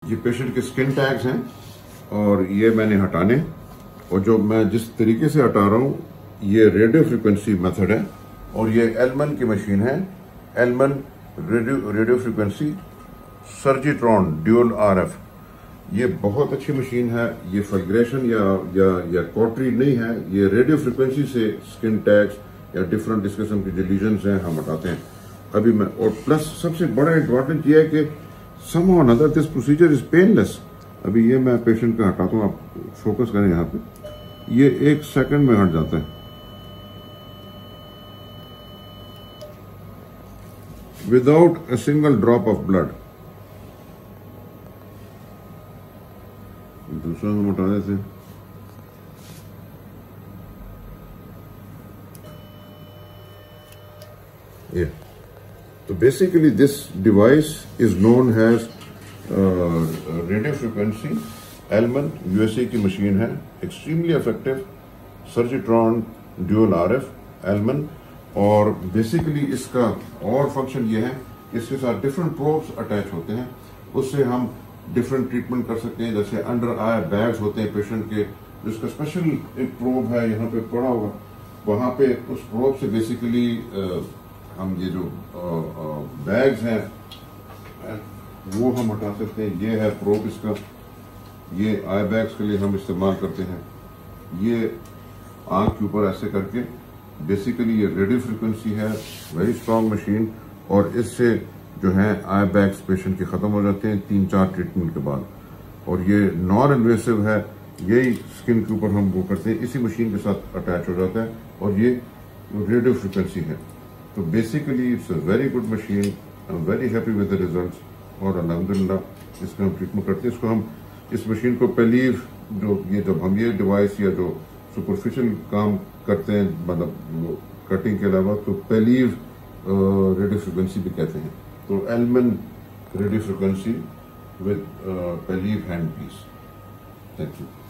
ये पेशेंट के skin tags हैं और ये मैंने हटाने, और जो मैं जिस तरीके से हटा रहा हूँ ये रेडियो फ्रिक्वेंसी मेथड है और ये एलमन की मशीन है। Ellman radio frequency Surgitron dual RF, ये बहुत अच्छी मशीन है। ये फल्ग्रेशन या कॉटरी नहीं है, ये रेडियो फ्रिक्वेंसी से स्किन टैग्स या डिफरेंट इस किस्म की जो लीजन्स हैं हम हटाते हैं अभी मैं। और प्लस सबसे बड़ा एडवांटेज ये है कि somehow or another this procedure is painless। अभी ये मैं पेशेंट का हटाता हूँ, आप फोकस करें यहाँ पे, ये 1 सेकंड में हट जाता है without a single drop of blood. दूसरा हम हटा देते हैं। ये तो basically this device is known as radio frequency Ellman, USA की मशीन है, extremely effective Surgitron dual RF Ellman. और बेसिकली इसका और फंक्शन ये है, इसके साथ डिफरेंट प्रोब्स अटैच होते हैं, उससे हम डिफरेंट ट्रीटमेंट कर सकते हैं। जैसे अंडर आई बैग्स होते हैं पेशेंट के, जिसका स्पेशल एक प्रोब है यहाँ पे पड़ा होगा, वहां पे उस प्रोब से बेसिकली हम ये जो बैग्स हैं वो हम हटा सकते हैं। ये है प्रोब इसका, ये आई बैग्स के लिए हम इस्तेमाल करते हैं। ये आंख के ऊपर ऐसे करके, बेसिकली ये रेडियो फ्रिक्वेंसी है, वेरी स्ट्रॉन्ग मशीन, और इससे जो है आई बैग्स पेशेंट के खत्म हो जाते हैं 3-4 ट्रीटमेंट के बाद। और ये नॉन इन्वेसिव है, यही स्किन के ऊपर हम वो करते हैं, इसी मशीन के साथ अटैच हो जाता है, और ये रेडियो फ्रिक्वेंसी है। तो basically it's a very good machine, I am very happy with the results, और अल्हम्दुलिल्लाह इसका हम ट्रीटमेंट करते हैं। इसको हम इस मशीन को पेलीव, जो ये जब हम ये डिवाइस या जो सुपरफिशियल काम करते हैं, मतलब कटिंग के अलावा, तो पेलीव रेडियो फ्रिक्वेंसी भी कहते हैं। तो Ellman radio frequency with Pelleve hand piece. Thank you.